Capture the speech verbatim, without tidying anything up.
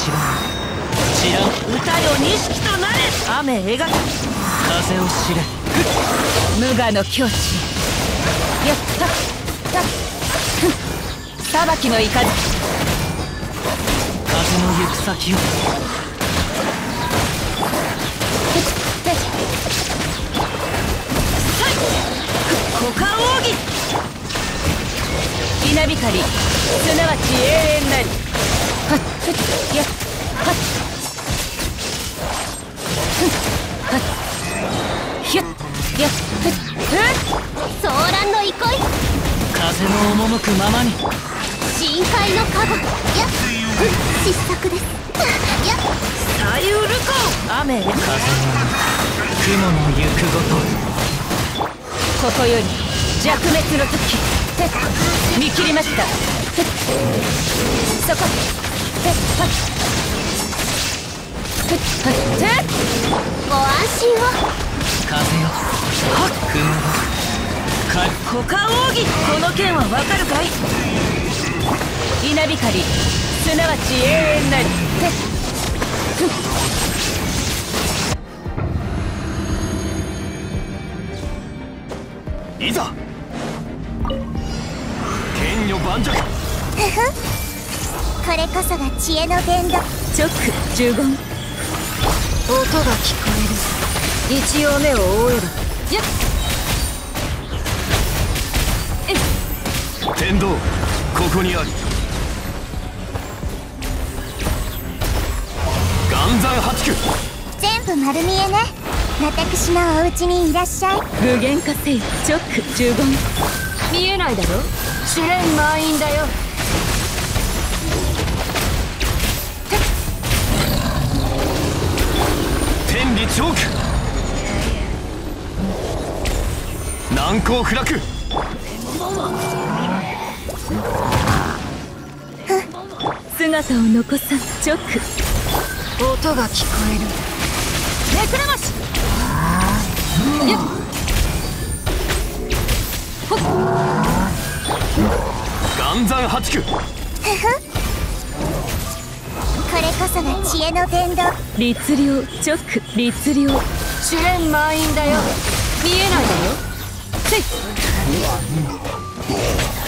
知らん知らん歌よ錦となれ雨描け風を知れ無我の境地やったった裁きの雷風の行く先を股間奥義稲光すなわち永遠なりはっふっやっはっふっはっひゅっやっふっふっ騒乱の憩い風の赴くままに深海の加護やっ失策ですやっさゆるこ雨風の雲の行くごとここより弱滅の時見切りましたそこご安心を風よ雲が股間奥義この剣はわかるかい稲光すなわち永遠なりいざ剣女盤石これこそが知恵の伝道直呪言音が聞こえる一応目を覆えばやっ天道ここにあり岩山八九全部丸見えね私のお家にいらっしゃい具現化せい直呪言見えないだろ試練満員だよ天理チョーク難攻不落姿を残さ直音が聞こえるめくれましやっほっ岩山八九これこそが知恵の伝道律令直律令試練満員だよ見えないだよせい